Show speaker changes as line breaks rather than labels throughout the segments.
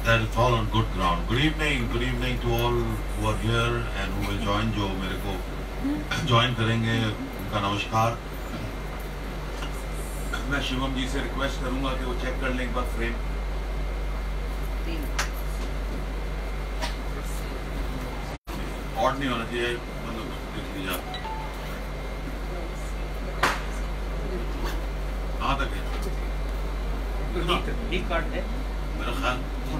that will fall on good ground. Good evening to all who are here and who will join. जो मेरे को join करेंगे उनका नमस्कार. मैं शिवम जी से रिक्वेस्ट करूंगा कि वो चेक कर लें एक बार फ्रेम. ऑड नहीं होना चाहिए, मतलब देख लीजिए आप. कहाँ तक है?
ठीक काट दे.
मेरा ख्याल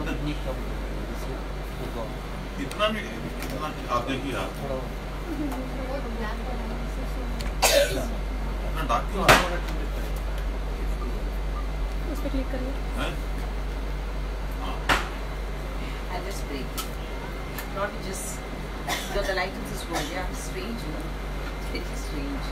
इतना नहीं, इतना आप देखिए आप इतना डार्क क्यों आ रहा है?
उस पर क्लिक करिए.
हैं? हाँ.
I just break. Not just because the light is going. Yeah, strange, you know. It is strange.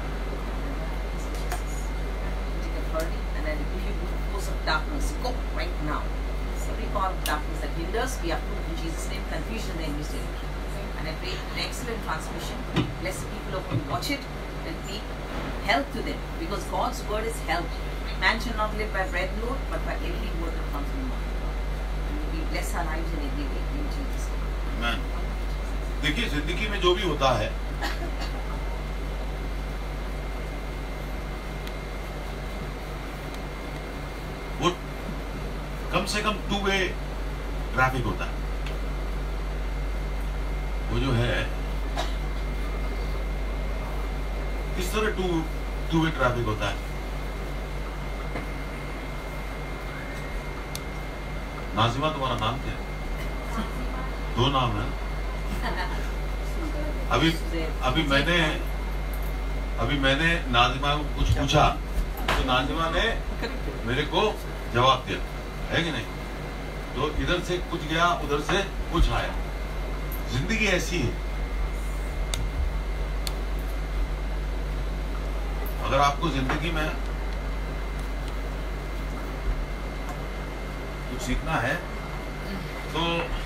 Take authority and then if you force of darkness, go right now. Every power of darkness that hinders, we uproot in Jesus' name, confusion in the enemy's name. And I pray an excellent transmission. Bless the people of who watch it and be health to them. Because God's word is health. Man shall not live by bread alone, but by every word that comes from the mouth. And we bless our lives in every way in Jesus' name.
Amen. देखिए जिंदगी में जो भी होता है वो कम से कम 2 way traffic होता है. वो जो है किस तरह 2 वे ट्रैफिक होता है? नाजिमा तुम्हारा नाम क्या है? 2 नाम है. अभी मैंने नाजिमा को कुछ पूछा तो नाजिमा ने मेरे को जवाब दिया, है कि नहीं? तो इधर से कुछ गया, उधर से कुछ आया. जिंदगी ऐसी है. अगर आपको जिंदगी में कुछ सीखना है तो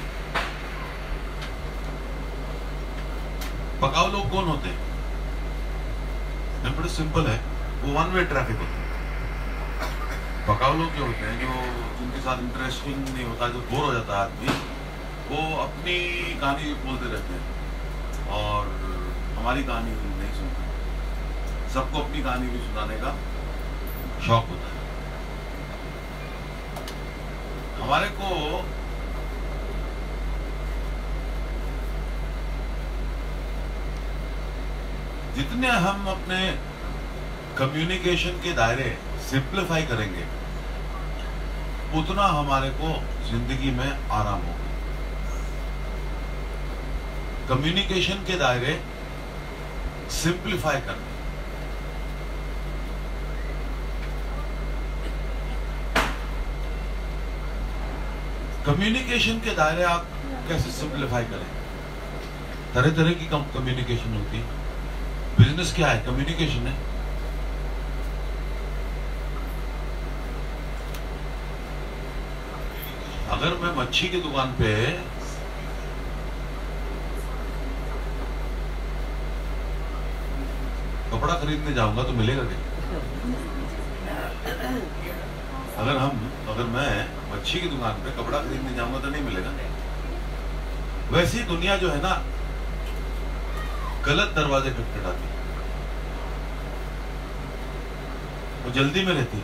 पकाऊ लोग कौन होते हैं? बड़े सिंपल है, वो 1 वे ट्रैफिक होता है. पकाऊ लोग जो होते हैं, जो जिनके साथ इंटरेस्टिंग नहीं होता, जो बोर हो जाता है आदमी, वो अपनी कहानी बोलते रहते हैं और हमारी कहानी नहीं सुनते. सबको अपनी कहानी भी सुनाने का शौक होता है. हमारे को जितने हम अपने कम्युनिकेशन के दायरे सिंप्लीफाई करेंगे उतना हमारे को जिंदगी में आराम होगा. कम्युनिकेशन के दायरे सिंप्लीफाई करना. कम्युनिकेशन के दायरे आप कैसे सिंप्लीफाई करें? तरह तरह की कम्युनिकेशन होती है. बिजनेस क्या है? कम्युनिकेशन है. अगर मैं मच्छी की दुकान पे कपड़ा खरीदने जाऊंगा तो मिलेगा क्या? अगर मैं मच्छी की दुकान पे कपड़ा खरीदने जाऊंगा तो नहीं मिलेगा. वैसी दुनिया जो है ना, गलत दरवाजे खटखटाती, वो जल्दी में रहती है.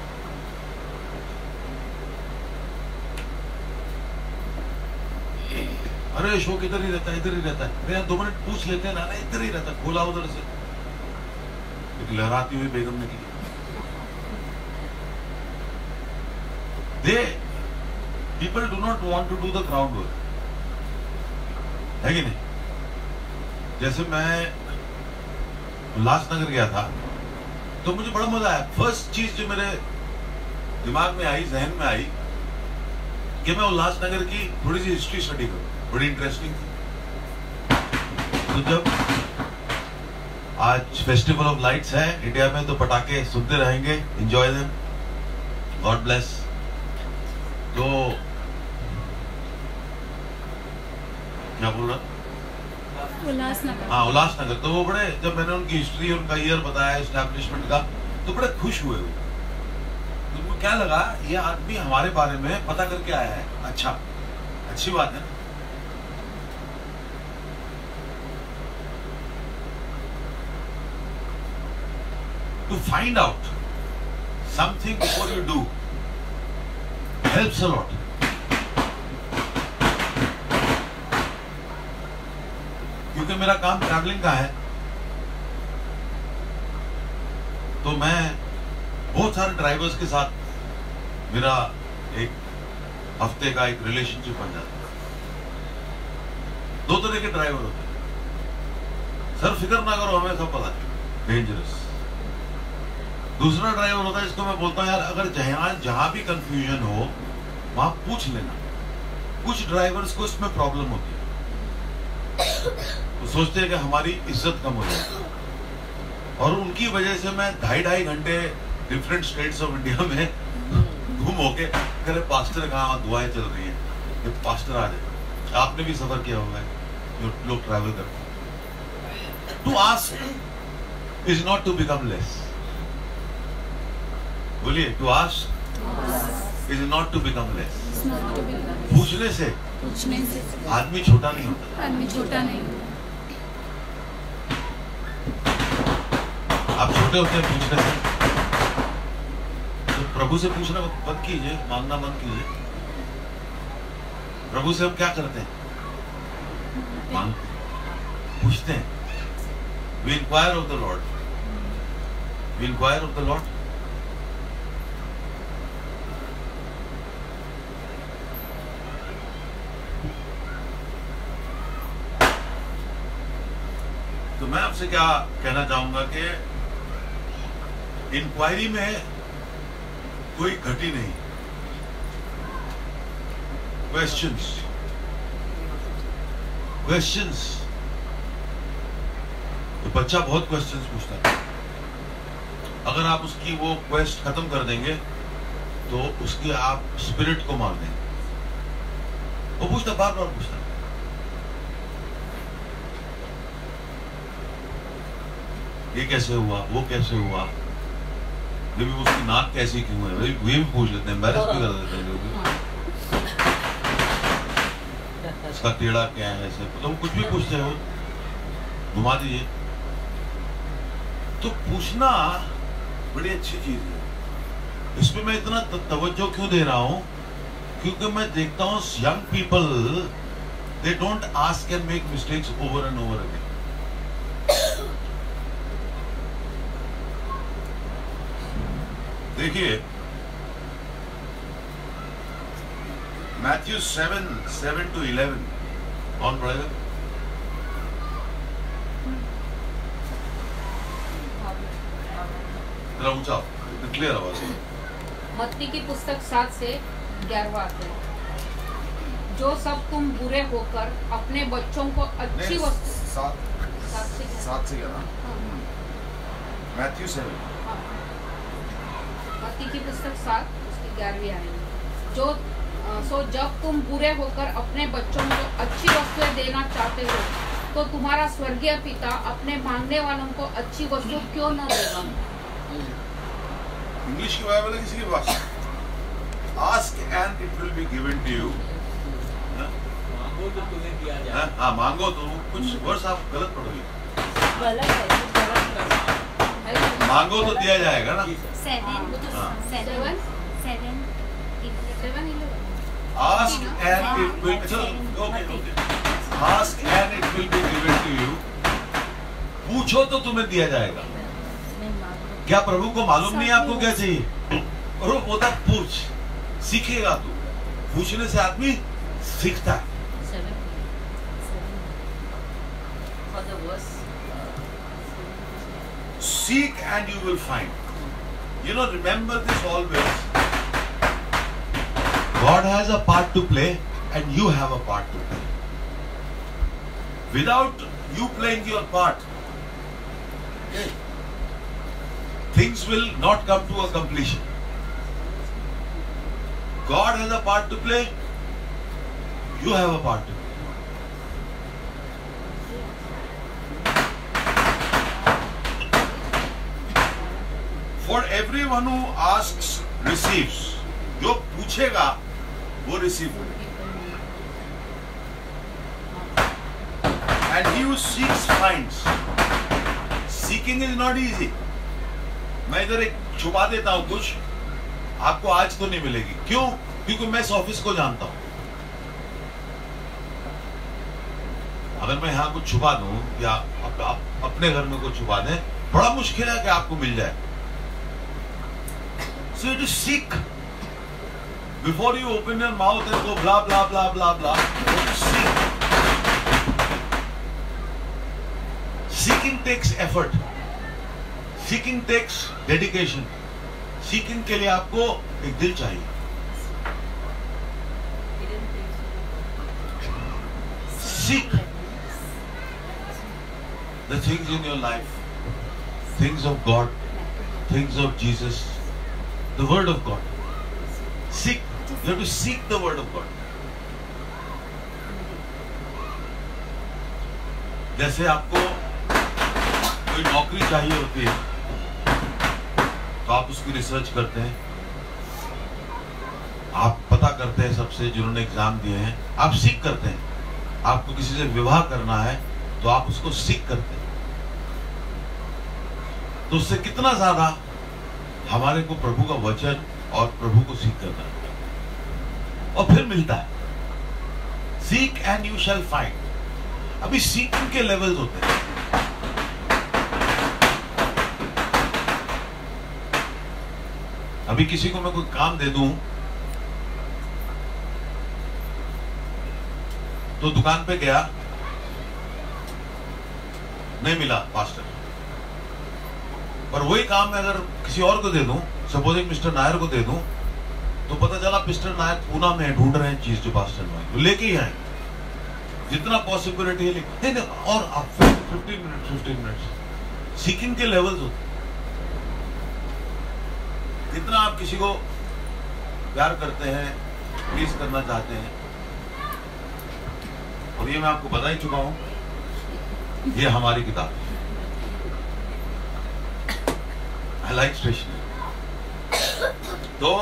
अरे अशोक इधर ही रहता है, इधर ही रहता है. अरे यार 2 मिनट पूछ लेते हैं ना. इधर ही रहता है, खोला उधर से. एक लहराती हुई बेगम निकली. People do not want to do the groundwork, है कि नहीं? जैसे मैं उल्लासनगर गया था तो मुझे बड़ा मजा आया. फर्स्ट चीज जो मेरे दिमाग में आई, जहन में आई, कि मैं उल्लासनगर की थोड़ी सी हिस्ट्री स्टडी करूं. बड़ी इंटरेस्टिंग थी. तो जब आज फेस्टिवल ऑफ लाइट्स है इंडिया में तो पटाखे सुनते रहेंगे. Enjoy them. God bless. तो क्या बोल रहा?
उल्लासनगर.
हाँ, उल्लासनगर. तो वो बड़े, जब मैंने उनकी हिस्ट्री, उनका ईयर बताया एस्टैब्लिशमेंट का, तो बड़े खुश हुए. तो क्या लगा, ये आदमी हमारे बारे में पता करके आया है, अच्छा, अच्छी बात है। To find out something before you do helps a lot. क्योंकि मेरा काम ट्रैवलिंग का है, तो मैं बहुत सारे ड्राइवर्स के साथ मेरा एक हफ्ते का एक रिलेशनशिप बन जाता है। 2 तरह के ड्राइवर होते हैं, सर फिक्र ना करो, हमें सब पता है, डेंजरस। दूसरा ड्राइवर होता है जिसको मैं बोलता हूँ, यार अगर जहां भी कंफ्यूजन हो वहां पूछ लेना। कुछ ड्राइवर्स को इसमें प्रॉब्लम होती है, तो सोचते हैं कि हमारी इज्जत कम हो जाएगी, और उनकी वजह से मैं 2.5 घंटे डिफरेंट स्टेट्स ऑफ इंडिया में घूम होके, अरे पास्टर कहाँ, दुआएं चल रही है, ये पास्टर आ जाए। आपने भी सफर किया होगा, जो लोग ट्रैवल करते हैं। To ask is not to become less. बोलिए, to ask is not to become less. पूछने से आदमी छोटा नहीं होता।
आदमी छोटा नहीं।
आप छोटे होते हैं पूछने से, तो प्रभु से पूछना बंद कीजिए, मांगना बंद कीजिए। प्रभु से हम क्या करते हैं? मांग, पूछते हैं। We inquire of the Lord. We inquire of the Lord. तो मैं आपसे क्या कहना चाहूंगा कि इंक्वायरी में कोई घटी नहीं। क्वेश्चंस, तो बच्चा बहुत क्वेश्चंस पूछता है। अगर आप उसकी वो क्वेस्ट खत्म कर देंगे तो उसकी आप स्पिरिट को मार देंगे। वो पूछता, बार बार पूछता, ये कैसे हुआ, वो कैसे हुआ, ये भी उसकी नाक कैसी क्यों है, ये भी पूछ लेते हैं, एम्बैरेस भी कर देते हैं। इसका टेढ़ा क्या है, ऐसे तो कुछ भी पूछते हो, घुमा दीजिए। तो पूछना बड़ी अच्छी चीज है। इसमें मैं इतना तवज्जो क्यों दे रहा हूं? क्योंकि मैं देखता हूं young people, they don't ask and make mistakes over and over again. देखिए, मैथ्यू 7:7-11 कौन पढ़ेगा? जरा ऊंचा, क्लियर आवाज।
मत्ती की पुस्तक 7 से 11वां अध्याय। जो सब तुम बुरे होकर अपने बच्चों को अच्छी वस्तु
7 से 11 मैथ्यू 7।
मत्ती की पुस्तक 7 उसकी 11वीं आयत। सो जब तुम बुरे होकर अपने बच्चों को अच्छी वस्तुएं देना चाहते हो, तो तुम्हारा स्वर्गीय पिता अपने मांगने वालों को अच्छी वस्तु क्यों न देगा?
इंग्लिश की बाइबल है किसी के पास? Ask and it will be given to you.
मांगो तो तुम्हें दिया जाएगा।
हाँ, मांगो तो कुछ वर्ष आप गलत पढ़ोगे। मांगो तो दिया जाएगा ना।
7
Ask and it will Ask and it will be given to you. पूछो तो तुम्हें दिया जाएगा। क्या प्रभु को मालूम नहीं आपको क्या चाहिए? और वो बोलता पूछ, सीखेगा तू। पूछने से आदमी सीखता है। Seek and you will find. You know, remember this always. God has a part to play and you have a part to play. Without you playing your part, things will not come to a completion. God has a part to play, you have a part to play. For everyone who asks receives. जो पूछेगा वो receive होगा. And he who seeks finds. Seeking is not easy. मैं इधर एक छुपा देता हूं कुछ, आपको आज तो नहीं मिलेगी. क्यों? क्योंकि मैं इस ऑफिस को जानता हूं. अगर मैं यहाँ कुछ छुपा दूं या अपने घर में कुछ छुपा दें, बड़ा मुश्किल है कि आपको मिल जाए. So you just seek before you open your mouth and go blah blah blah blah blah. You just seek. Seeking takes effort. Seeking takes dedication. Seeking के लिए आपको एक दिल चाहिए. Seek the things in your life, things of God, things of Jesus, the Word of God. Seek. You have to seek the Word of God. जैसे आपको कोई नौकरी चाहिए होती है तो आप उसकी रिसर्च करते हैं, आप पता करते हैं सबसे जिन्होंने एग्जाम दिए हैं, आप सीख करते हैं. आपको किसी से विवाह करना है तो आप उसको सीख करते हैं. तो उससे कितना ज्यादा हमारे को प्रभु का वचन और प्रभु को सीख करना है, और फिर मिलता है. Seek and you shall find. अभी सीकिंग के लेवल्स होते हैं. अभी किसी को मैं कोई काम दे दूं तो दुकान पे गया, नहीं मिला पास्टर, पर वही काम मैं अगर किसी और को दे दूं, सपोजिंग मिस्टर नायर को दे दूं, तो पता चला मिस्टर नायर पूना में ढूंढ रहे हैं चीज जो पास्टर में तो लेके ही आए. जितना पॉसिबिलिटी है नहीं, और 15 मिनट सीकिंग के लेवल्स होते. जितना आप किसी को प्यार करते हैं, प्लीज करना चाहते हैं, और ये मैं आपको बता ही चुका हूं, ये हमारी किताब है. I like stationery. तो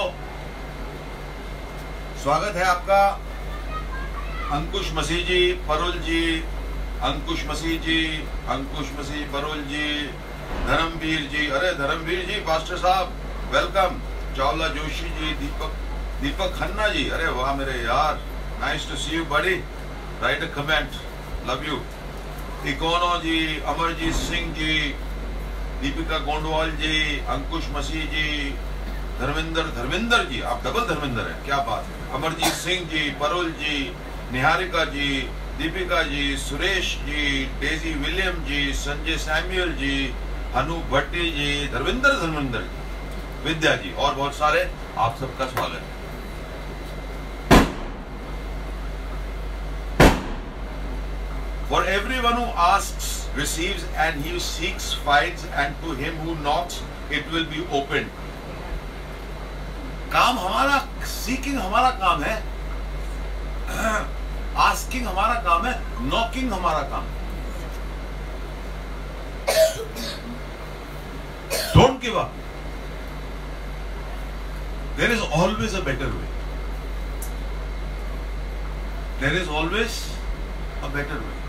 स्वागत है आपका अंकुश मसीह जी, परुल जी, अंकुश मसीह जी, अंकुश मसीह, परुल जी, धर्मवीर जी. अरे धर्मवीर जी, पास्टर साहब वेलकम. चावला जोशी जी, दीपक खन्ना जी, अरे वाह मेरे यार, nice to see you buddy. Write a comment, love you. इकोनो जी, अमरजीत सिंह जी, दीपिका गोंडवाल जी, अंकुश मसीह जी, धर्मेंद्र जी, आप डबल धर्मेंद्र हैं, क्या बात है. Amarjeet Singh ji, Parul ji, Niharika ji, Deepika ji, Suresh ji, Daisy William ji, Sanjay Samuel ji, Anu Bhatti ji, Dharmendra जी, विद्या जी, और बहुत सारे. आप सबका स्वागत है. For everyone who asks receives, and he who seeks finds, and to him who knocks it will be opened. काम हमारा, सीकिंग हमारा काम है, आस्किंग हमारा काम है, नॉकिंग हमारा काम है. Don't give up. There is always a better way. There is always a better way.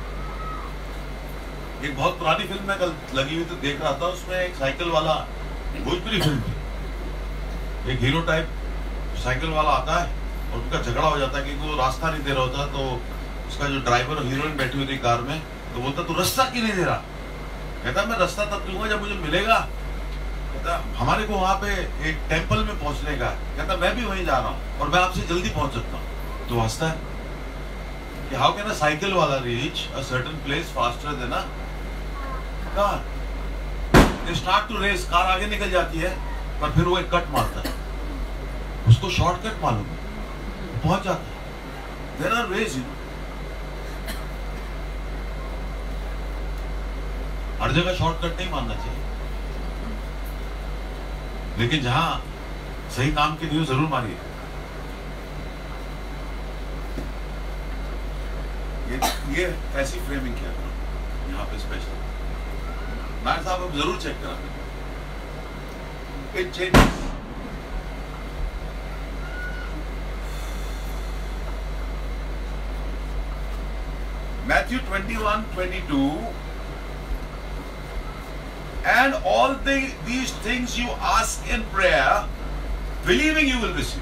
एक बहुत पुरानी फिल्म में कल लगी हुई तो देख रहा था, उसमें एक साइकिल वाला, भोजपुरी फिल्म थी, एक हीरो टाइप साइकिल वाला आता है और उनका झगड़ा हो जाता है क्योंकि वो रास्ता नहीं दे रहा होता. तो उसका जो ड्राइवर और हीरोइन बैठी हुई थी कार में, तो बोलता तू रास्ता क्यों नहीं दे रहा. कहता मैं रास्ता तब दूंगा जब मुझे मिलेगा. कहता हमारे को वहां पे एक टेम्पल में पहुंचने का. कहता मैं भी वहीं जा रहा हूँ और मैं आपसे जल्दी पहुंच सकता हूँ. तो हंसता है कि हाउ कैन अ साइकिल वाला reach a certain place faster than a car. They start to race, car आगे निकल जाती है पर फिर वो एक कट मारता है, उसको शॉर्टकट मालूम है, पहुंच जाता है. देयर आर वेज, हर जगह शॉर्टकट नहीं मानना चाहिए, लेकिन जहां सही काम के लिए जरूर मारिए. ये ऐसी फ्रेमिंग किया यहाँ पे स्पेशल. नायर साहब आप जरूर चेक करा. It changes.
Matthew 21:22. And all these things you ask in prayer, believing you will receive.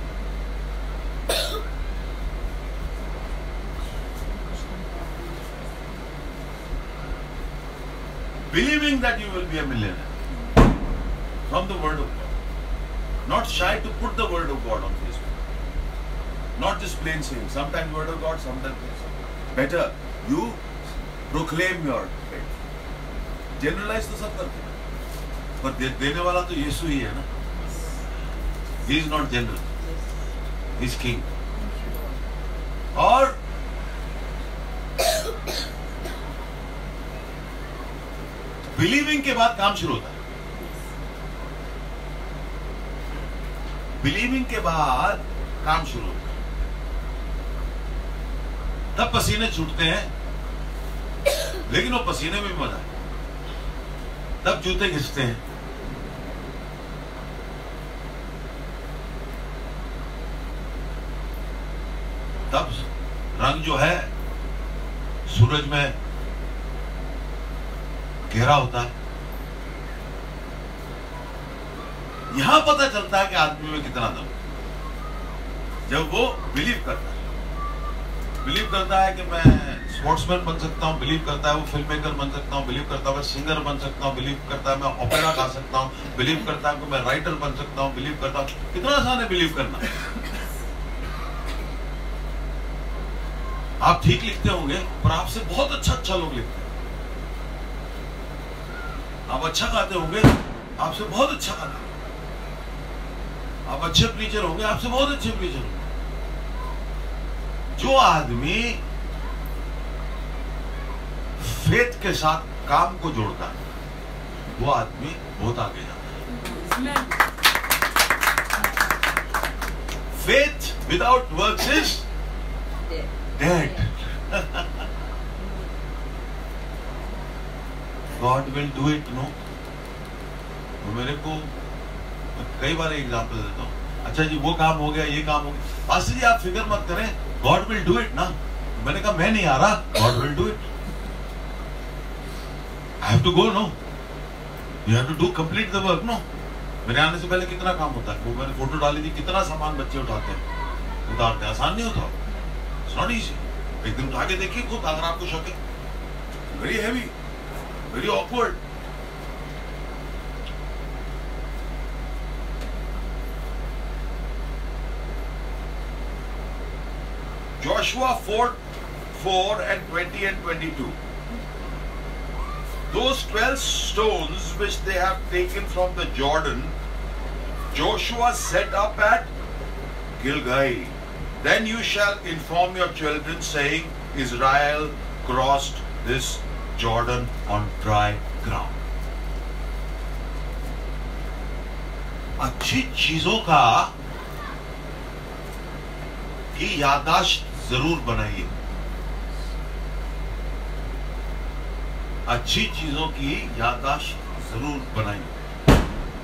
Believing that you will be a millionaire from the word of God. Not shy to put the word of God on Facebook. Not just plain saying. Sometimes word of God, sometimes plain saying. Better you proclaim your faith. Generalize तो सब करते हैं, पर देने वाला तो यीशु ही है ना. He is not general. He is king. और बिलीविंग के बाद काम शुरू होता है. बिलीविंग के बाद काम शुरू होता है. तब पसीने छूटते हैं, लेकिन वो पसीने में भी मजा है. तब जूते घिसते हैं. तब रंग जो है सूरज में गहरा होता है. यहां पता चलता है कि आदमी में कितना दम, जब वो बिलीव करता है. बिलीव करता है कि मैं स्पोर्ट्समैन बन सकता हूँ, बिलीव करता है वो फिल्म मेकर बन सकता हूँ, बिलीव करता है मैं सिंगर बन सकता हूँ, बिलीव करता है मैं ओपेरा गा सकता हूँ, बिलीव करता है कि मैं राइटर बन सकता हूँ, बिलीव करता हूँ. कितना आसान है बिलीव करना. आप ठीक लिखते होंगे, पर आपसे बहुत अच्छा लोग लिखते हैं. आप अच्छा गाते होंगे, आपसे बहुत अच्छा गाते हैं. आप अच्छे प्रीचर होंगे, आपसे बहुत अच्छे प्रीचर होंगे. जो आदमी फेथ के साथ काम को जोड़ता है, वो आदमी बहुत आगे जाता है. Faith without works is dead. God will do it. No, मेरे को कई बार एग्जाम्पल देता हूँ. अच्छा जी, वो काम हो गया, ये काम हो गया. पास्टर जी आप फिक्र मत करें, गॉड विल डू इट ना. मैंने कहा मैं नहीं आ रहा, God will do it. I have to go, no? You have to do complete the work, no? मेरे आने से पहले कितना काम होता है. वो मैंने फोटो डाली थी, कितना सामान बच्चे उठाते हैं, उतारते हैं. आसान नहीं होता. It's not easy. एक दिन उठा के देखिए खुद, अगर आपको शक है. Very heavy, very awkward. Joshua 4:4 and 20 and 22. Those 12 stones which they have taken from the Jordan, Joshua set up at Gilgal. Then you shall inform your children, saying, Israel crossed this Jordan on dry ground. अच्छी चीजों का की याददाश्त जरूर बनाइए. अच्छी चीजों की याददाश्त जरूर बनाइए.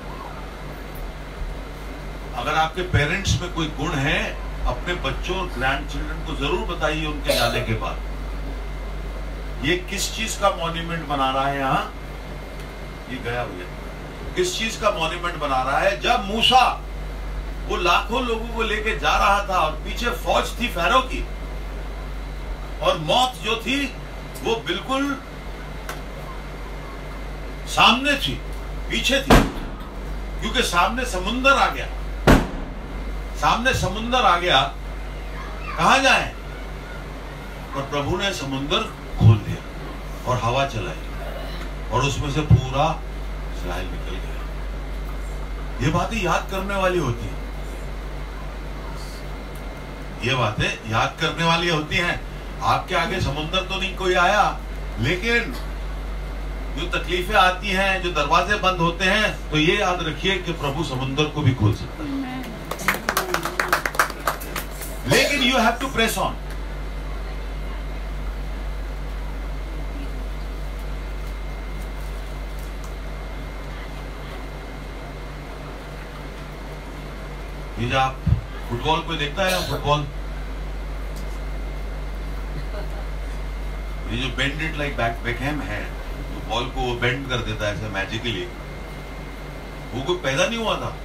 अगर आपके पेरेंट्स में कोई गुण है, अपने बच्चों और ग्रैंड चिल्ड्रन को जरूर बताइए उनके जाने के बाद. ये किस चीज का मॉन्यूमेंट बना रहा है यहाँ? ये गया भैया. किस चीज का मॉन्यूमेंट बना रहा है? जब मूसा वो लाखों लोगों को लेके जा रहा था और पीछे फौज थी फैरो की, और मौत जो थी वो बिल्कुल सामने थी, पीछे थी, क्योंकि सामने समुंदर आ गया. सामने समुंदर आ गया, कहां जाए? और प्रभु ने समुंदर खोल दिया और हवा चलाई और उसमें से पूरा इस्राएल निकल गया. ये बातें याद करने वाली होती हैं. ये बातें याद करने वाली होती हैं. आपके आगे समुंदर तो नहीं कोई आया, लेकिन जो तकलीफें आती हैं, जो दरवाजे बंद होते हैं, तो ये याद रखिए कि प्रभु समुंदर को भी खोल सकता है. लेकिन you have to press on. ये जो आप फुटबॉल को देखता है, फुटबॉल
ये जो बेंड इट लाइक बेकहम है, तो बॉल को बेंड कर देता है ऐसे मैजिकली, वो कोई पैदा नहीं हुआ था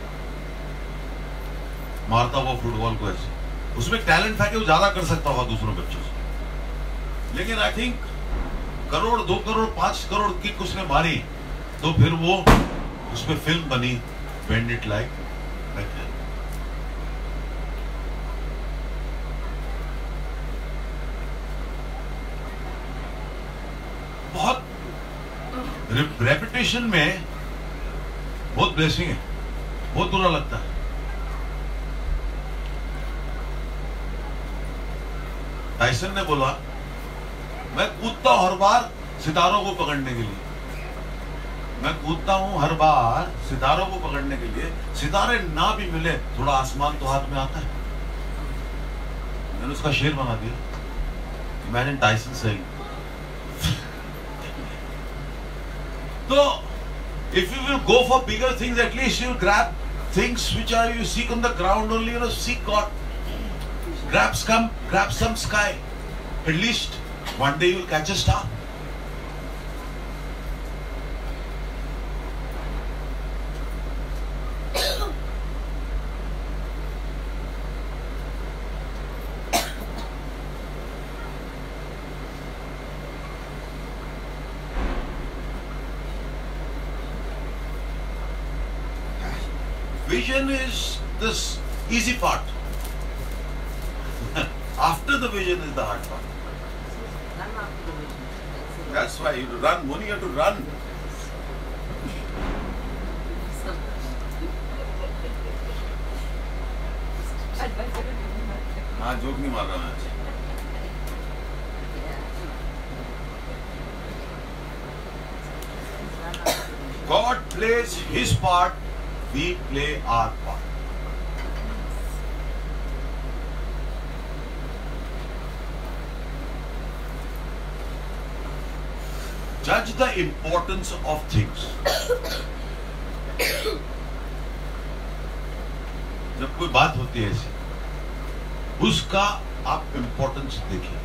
मारता हुआ फुटबॉल को ऐसे। उसमें टैलेंट था कि वो ज्यादा कर सकता होगा दूसरों बच्चों से, लेकिन I think crore 2 crore 5 crore kick उसने मारी, तो फिर वो उसमें फिल्म बनी बेंड इट लाइक बेकहम। बहुत रेपुटेशन में बहुत ब्लेसिंग है, बहुत बुरा लगता है। टाइसन ने बोला मैं कूदता हूं हर बार सितारों को पकड़ने के लिए, मैं कूदता हूं हर बार सितारों को पकड़ने के लिए, सितारे ना भी मिले थोड़ा आसमान तो हाथ में आता है। मैंने उसका शेर बना दिया। Imagine Tyson saying. तो if you will go for bigger things, at least you grab things which are you seek on the ground only, you know, seek God. Grab some sky. At least one day you will catch a star. Vision is this easy part. After the vision is the hard part.
Run after the vision.
That's why you run. When you have to run. हाँ, joke नहीं मार रहा मैं। God plays His part. We play our part. Judge the importance of things. जब कोई बात होती है ऐसी, उसका आप इंपॉर्टेंस देखिए।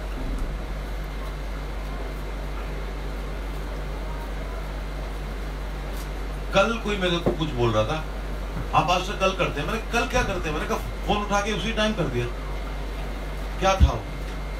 कल कोई मेरे को कुछ बोल रहा था, आप आज से कल करते हैं। मैंने कल क्या करते हैं? मैंने कहा फोन उठा के उसी टाइम कर दिया। क्या था वो?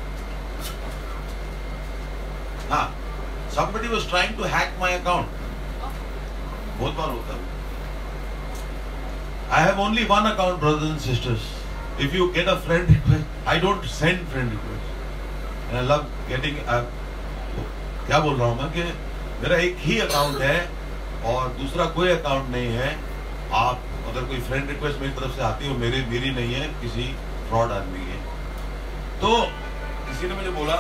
हाँ, somebody was trying to hack my account. बहुत बार होता है। I have only one account, brothers and sisters. If you get a friend request, I don't send friend request. And I love getting. क्या बोल रहा हूँ मैं कि मेरा एक ही अकाउंट है और दूसरा कोई अकाउंट नहीं है। आप अगर कोई फ्रेंड रिक्वेस्ट मेरी तरफ से आती हो, मेरी नहीं है, किसी फ्रॉड आदमी है। तो किसी ने मुझे बोला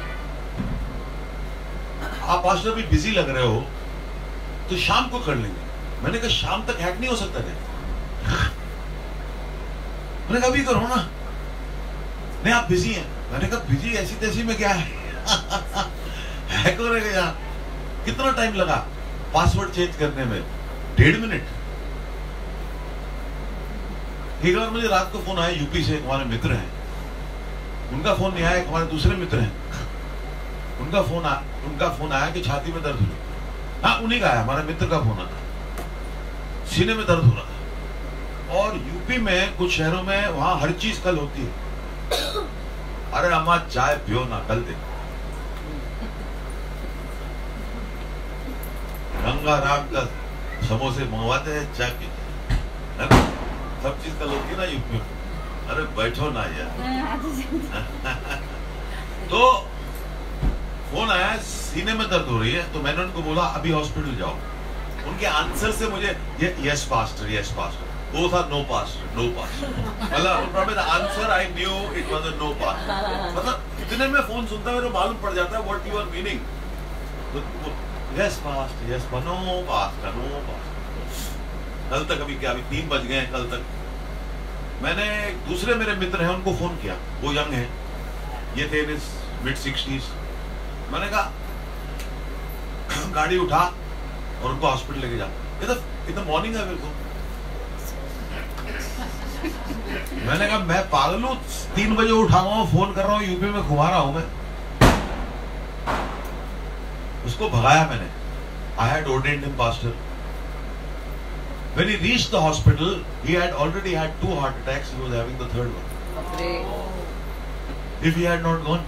आप पास्टर भी बिजी लग रहे हो तो शाम को कर लेंगे। मैंने कहा शाम तक हैक नहीं हो सकता क्या? मैंने कहा अभी करो ना। नहीं आप बिजी हैं। मैंने कहा बिजी ऐसी तैसी में क्या है? हैक हो रहेगा यार। कितना टाइम लगा पासवर्ड चेंज करने में? 1.5 मिनट। एक बार मुझे रात को फोन आया यूपी से, हमारे मित्र हैं, उनका फोन नहीं आया, हमारे दूसरे मित्र हैं, उनका फोन आया कि छाती में दर्द हुई। हाँ उन्हीं का आया, हमारे मित्र का फोन आया, सीने में दर्द हो रहा था। और यूपी में कुछ शहरों में वहां हर चीज कल होती है। अरे अम्मा चाय पियो ना, कल दे। गंगा राम का समोसे मंगवाते हैं, चाय पीते हैं, सब चीज कल होती है ना यूपी में। अरे बैठो ना यार। तो फोन आया, सीने में दर्द हो रही है, तो मैंने उनको बोला अभी हॉस्पिटल जाओ। उनके आंसर से मुझे यस पास्टर, वो था नो पास्टर। मतलब answer I knew it was a no pastor. मतलब इतने में फोन सुनता मेरे मालूम पड़ जाता है what you are meaning. Yes pastor, no pastor. कल तक अभी क्या, अभी 3 बज गए हैं। कल तक मैंने दूसरे मेरे मित्र हैं उनको फोन किया, वो यंग है, ये थे मिड 60s। मैंने कहा गाड़ी उठा और उनको हॉस्पिटल लेके जा। इतना मॉर्निंग है मेरे को। मैंने कहा मैं पागल हूँ, 3 बजे उठा रहा हूँ, फोन कर रहा हूँ, यूपी में घुमा रहा हूँ मैं। उसको भगाया मैंने. I had ordained him pastor. When he reached the hospital, he had already had 2 heart attacks. He was having the 3rd one. If he had not gone,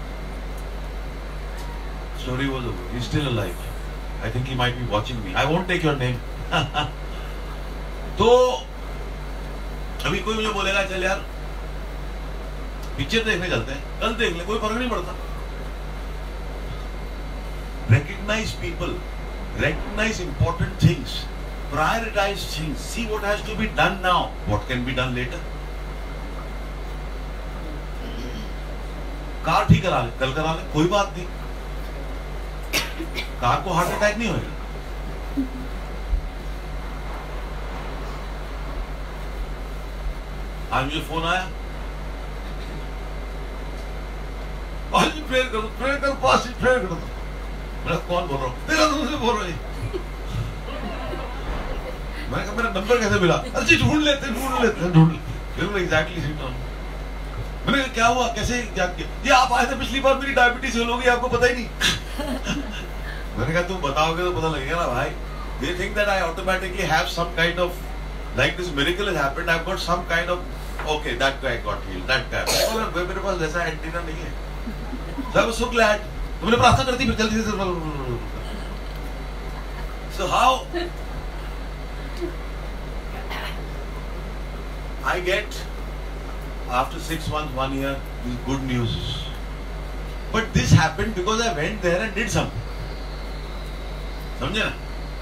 story was over. He's still alive. I think he might be watching me. I won't take your name. तो अभी कोई मुझे बोलेगा चल यार picture देखने चलते हैं, कल देख ले, कोई फर्क नहीं पड़ता. Recognize people, recognize important things, prioritize things, see what has to be done now, what can be done later. Car ठीक करा ले, कल करा ले, कोई बात नहीं. कार को हार्ट अटैक नहीं होगा. आज मुझे फोन आया, आज प्रेयर करो, प्रेयर करो, पास प्रेयर करो. मैं कौन बोल रहा हूँ? तेरा तुमसे बोल रहा है. मैंने कहा मेरा नंबर कैसे मिला? अच्छी ढूंढ लेते. बिल्कुल एग्जैक्टली सीट ऑन. मैंने कहा क्या हुआ, कैसे क्या किया? ये आप आए थे पिछली बार, मेरी डायबिटीज हो गई, आपको पता ही नहीं. मैंने कहा तुम बताओगे तो पता लगेगा ना भाई. They think that I automatically have some kind of, like this miracle has happened, I've got some kind of, okay, that guy got healed, that guy. मेरे पास वैसा एंटीना नहीं है. So I was so glad. तुमने प्रार्थना करती फिर जल्दी से. So how I get after 6 months, 1 year, this good news. But this happened because I went there and did something. समझे ना?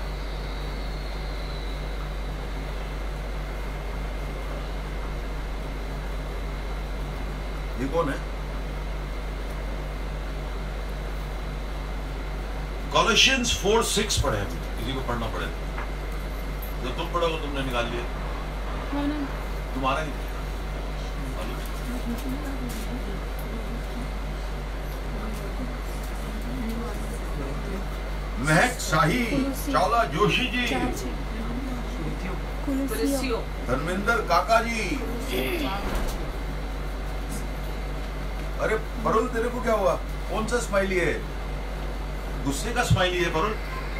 ये कौन है? Colossians 4:6 पढ़े हैं. किसी को पढ़ना पड़ेगा. जो तुम पढ़ोगे तुमने निकाल लिया. तुम्हारा ही. महक शाही, चावला जोशी जी, धर्मेंद्र काका जी. अरे वरुण तेरे को क्या हुआ? कौन सा स्माइली है? गुस्से का स्माइली है वरुण.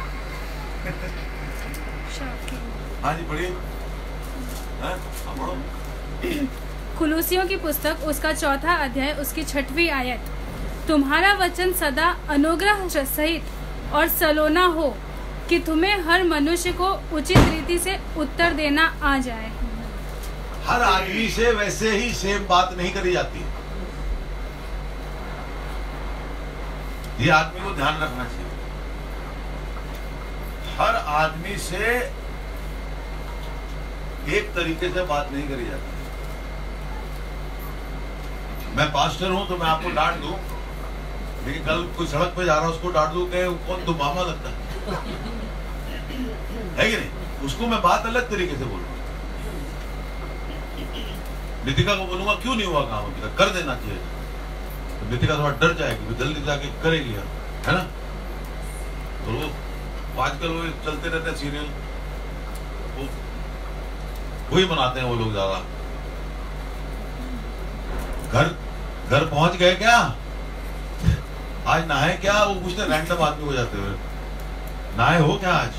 हाँ जी पढ़िए. पढ़ो.
कुलूसियों की पुस्तक उसका 4था अध्याय उसकी 6वीं आयत. तुम्हारा वचन सदा अनुग्रह सहित और सलोना हो कि तुम्हें हर मनुष्य को उचित रीति से उत्तर देना आ जाए.
हर आदमी से वैसे ही सेम बात नहीं करी जाती. ये आदमी को ध्यान रखना चाहिए. हर आदमी से एक तरीके से बात नहीं करी जाती. मैं पास्टर हूं तो मैं आपको डांट दूं, लेकिन कल कोई सड़क पे जा रहा है उसको डांट दूं कि कौन तो मामा लगता है कि नहीं? उसको मैं बात अलग तरीके से बोलूंगा. नितिका को बोलूंगा क्यों नहीं हुआ काम अभी तक, कर देना चाहिए. तो नितिका थोड़ा डर जाएगी, जल्दी जाके करेगी है ना. तो आजकल वो चलते रहते हैं सीरियल, वही बनाते हैं वो लोग ज्यादा. घर पहुंच गए क्या, आज नहाए क्या, वो पूछते रैंडम आदमी हो जाते हुए, नहाए हो क्या आज.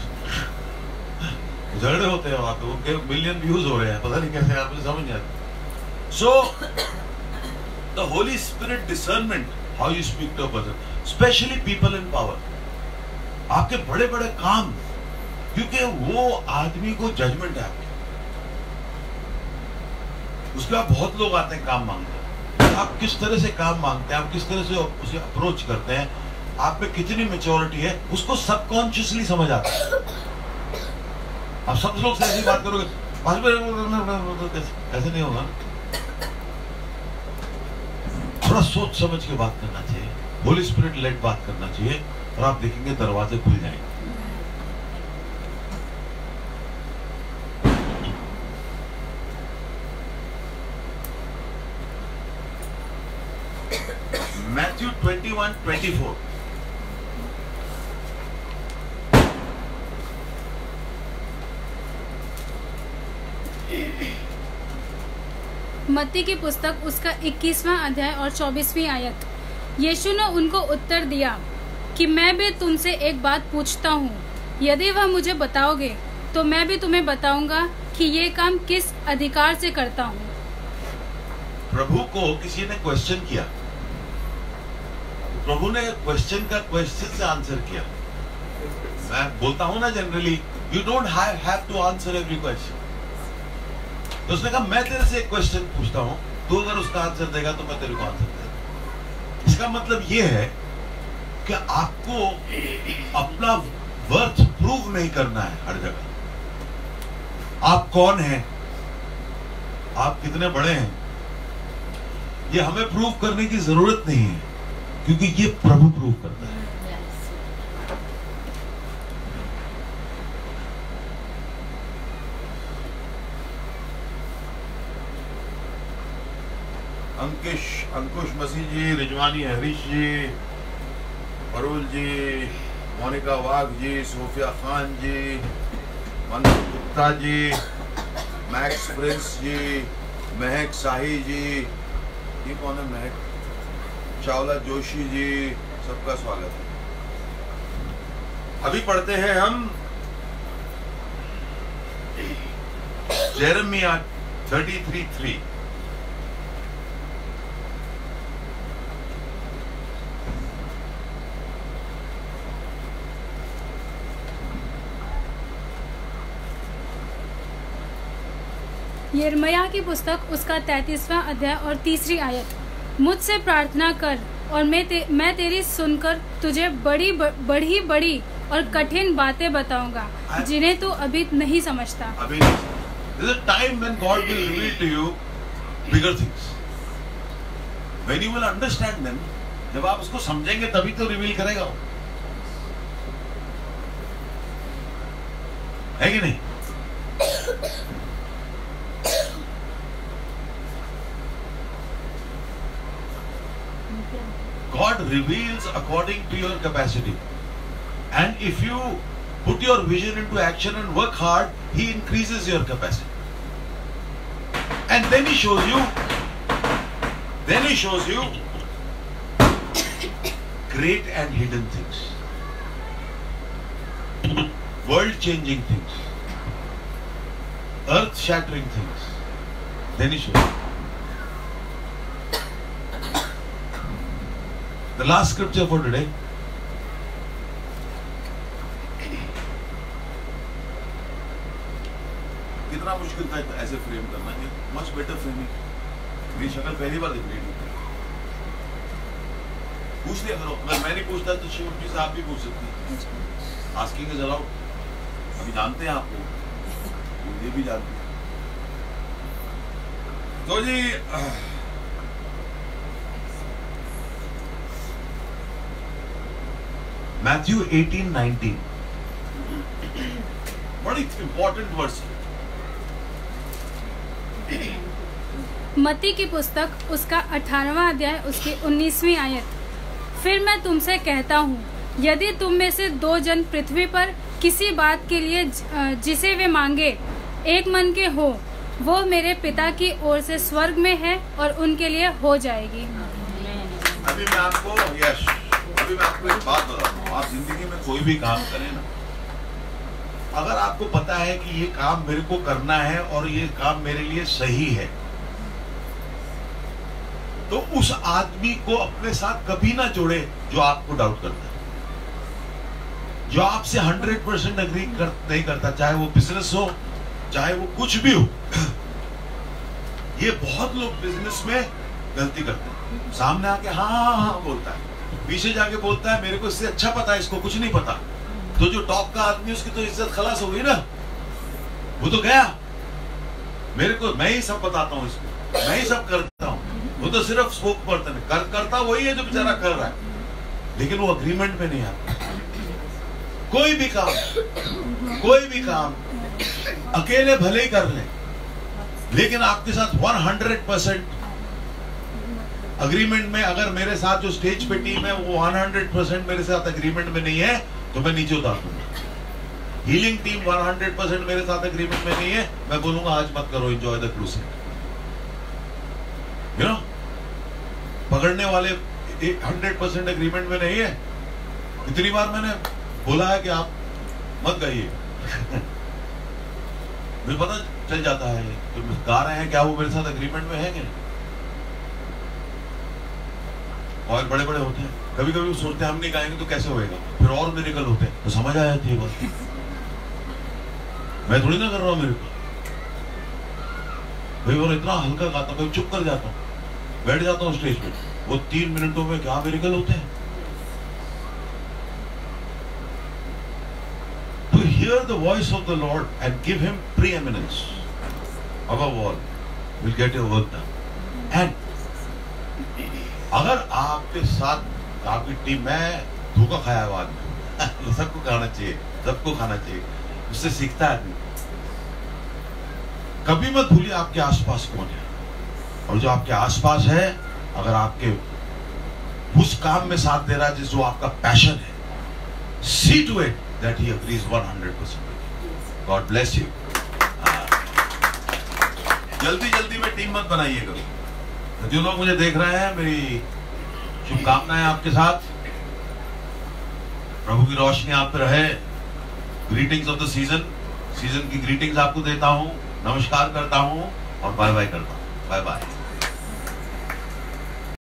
झगड़े होते हैं वहां पे, उनके मिलियन व्यूज हो रहे हैं, पता नहीं कैसे, आप मुझे समझ नहीं आता. So the holy spirit discernment, how you speak to a person, specially people in power. आपके बड़े बड़े काम, क्योंकि वो आदमी को जजमेंट है आपकी. उसके बाद बहुत लोग आते हैं काम मांगते हैं. आप किस तरह से काम मांगते हैं, आप किस तरह से उसे अप्रोच करते हैं, आप में कितनी मैच्योरिटी है, उसको सबकॉन्शियसली समझ आता है. आप सब लोग से ऐसी बात करोगे, ऐसे नहीं होगा. थोड़ा सोच समझ के बात करना चाहिए, होली स्पिरिट लेट बात करना चाहिए, और आप देखेंगे दरवाजे खुल जाएंगे. Matthew 21:24.
मत्ती की पुस्तक उसका 21वां अध्याय और 24वीं आयत. यीशु ने उनको उत्तर दिया, कि मैं भी तुमसे एक बात पूछता हूँ, यदि वह मुझे बताओगे तो मैं भी तुम्हें बताऊंगा कि ये काम किस अधिकार से करता हूँ।
प्रभु को किसी ने क्वेश्चन किया, प्रभु ने क्वेश्चन से आंसर किया। मैं बोलता हूं ना generally, you don't have to answer every question. तो उसने कहा मैं तेरे से एक क्वेश्चन पूछता हूं, तू अगर उसका आंसर देगा तो मैं तेरे को आंसर दूंगा। इसका मतलब ये है कि आपको अपना वर्थ प्रूव नहीं करना है हर जगह। आप कौन हैं, आप कितने बड़े हैं, ये हमें प्रूव करने की जरूरत नहीं है, क्योंकि ये प्रभु प्रूव करता है। अंकुश मसीह जी, रिजवानी हरीश जी, परुल जी, मोनिका वाघ जी, सोफिया खान जी, मनोज गुप्ता जी, मैक्स प्रिंस जी, महक शाही जी, ये कौन है महक, चावला जोशी जी, सबका स्वागत है। अभी पढ़ते हैं हम यिर्मयाह 33:3।
यिर्मयाह की पुस्तक उसका 33वां अध्याय और 3री आयत। मुझसे प्रार्थना कर और मैं तेरी सुनकर तुझे बड़ी और कठिन बातें बताऊंगा जिन्हें तू अभी नहीं समझता।
अभी There is a time when God will reveal to you bigger things. When you will understand them, जब आप उसको समझेंगे तभी तो रिवील करेगा वो, है कि नहीं? God reveals according to your capacity, and if you put your vision into action and work hard, He increases your capacity, and then He shows you great and hidden things, world-changing things, earth-shattering things. Then He shows you. The last scripture for today. कितना मुश्किल था ऐसे frame करना, much better framing. मेरी शक्ल पहली बार दिख रही थी। पूछ लिया करो, मैं नहीं पूछता तो शिवजी से आप भी पूछ सकते हैं। Asking is allowed. अभी जानते हैं आपको, ये भी जानते हैं। तो जी Matthew 18:19 बड़ी इंपॉर्टेंट वर्स है।
मत्ती की पुस्तक उसका 18वां अध्याय उसकी 19वीं आयत। फिर मैं तुमसे कहता हूँ, यदि तुम में से 2 जन पृथ्वी पर किसी बात के लिए जिसे वे मांगे एक मन के हो, वो मेरे पिता की ओर से स्वर्ग में है और उनके लिए हो जाएगी।
अभी मैं आपको एक बात बताऊँ, आप जिंदगी में कोई भी काम करें ना, अगर आपको पता है कि ये काम मेरे को करना है और ये काम मेरे लिए सही है, तो उस आदमी को अपने साथ कभी ना जोड़े जो आपको डाउट करता है, जो आपसे 100% एग्री नहीं करता, चाहे वो बिजनेस हो, चाहे वो कुछ भी हो। ये बहुत लोग बिजनेस में गलती करते हैं। सामने आके हाँ बोलता है, पीछे जाके बोलता है मेरे को इससे अच्छा पता है, इसको कुछ नहीं पता। तो जो टॉप का आदमी, उसकी तो इज्जत खलास हो गई ना, वो तो गया। मेरे को मैं ही सब बताता हूँ, इसको मैं ही सब करता हूँ, वो तो सिर्फ स्पोक पर्सन है, करता वही है जो बेचारा कर रहा है, लेकिन वो अग्रीमेंट में नहीं आता। कोई भी काम अकेले भले ही कर ले, लेकिन आपके साथ 100% अग्रीमेंट में, अगर मेरे साथ जो स्टेज पे टीम है वो 100% मेरे साथ अग्रीमेंट में नहीं है, तो मैं नीचे उतार दूंगा। हीलिंग टीम 100% मेरे साथ अग्रीमेंट में नहीं है, मैं बोलूंगा आज मत करो, enjoy the crusade. You know, पकड़ने वाले 100% अग्रीमेंट में नहीं है, इतनी बार मैंने बोला है कि आप मत गाइए। मुझे पता चल जाता है जो गा रहे हैं क्या वो मेरे साथ एग्रीमेंट में है कि नहीं। और बड़े बड़े होते हैं, कभी कभी वो सोचते हैं हम नहीं गाएंगे तो कैसे होएगा, फिर और मिरेकल होते हैं, तो समझ आ जाती है बात। मैं थोड़ी ना कर रहा हूँ मिरेकल, भाई वो इतना हल्का गाता हूँ, चुप कर जाता हूँ, बैठ जाता हूँ स्टेज पे, वो 3 मिनटों में क्या मिरेकल होते हैं। To hear the voice of the Lord and give Him preeminence above all will get your work done. And अगर आपके साथ आपकी टीम में धोखा खाया हुआ आदमी, सबको खाना चाहिए, सबको खाना चाहिए, उससे सीखता है आदमी। कभी मत भूलिए आपके आसपास कौन है, और जो आपके आसपास है अगर आपके उस काम में साथ दे रहा है जो आपका पैशन है, see to it that he agrees 100%. God bless you. जल्दी जल्दी में टीम मत बनाइएगा। जो लोग मुझे देख रहे हैं, मेरी शुभकामनाएं आपके साथ, प्रभु की रोशनी आप पे रहे। ग्रीटिंग्स ऑफ द सीजन की ग्रीटिंग्स आपको देता हूं, नमस्कार करता हूं और बाय बाय करता हूं। Bye bye.